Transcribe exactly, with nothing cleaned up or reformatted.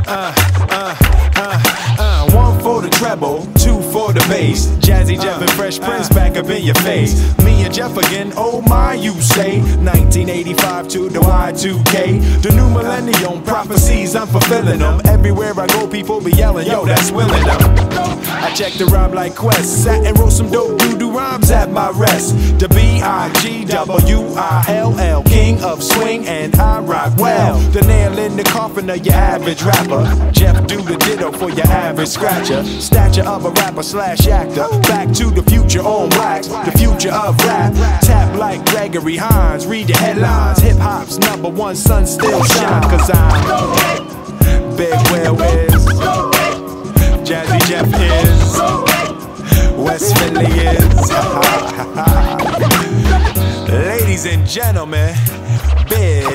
Uh, uh, uh, uh. One for the treble, two for the bass. Jazzy Jeff and Fresh Prince back up in your face. Me and Jeff again, oh my, you say. nineteen eighty-five to the Y two K. The new millennium prophecies, I'm fulfilling them. Everywhere I go, people be yelling, yo, that's willing them. I check the rhyme like Quest, sat and wrote some dope doo-doo rhymes at my rest. The B I G W I L L, king of swing, and I rock well. The nail in the coffin of your average rapper. Jeff do the ditto for your average scratcher. Stature of a rapper slash actor. Back to the future on wax, the future of rap. Tap like Gregory Hines, read the headlines. Hip hop's number one, sun still shine. Cause I'm Big Will is, Jazzy Jeff is, West Philly is. Ladies and gentlemen, Big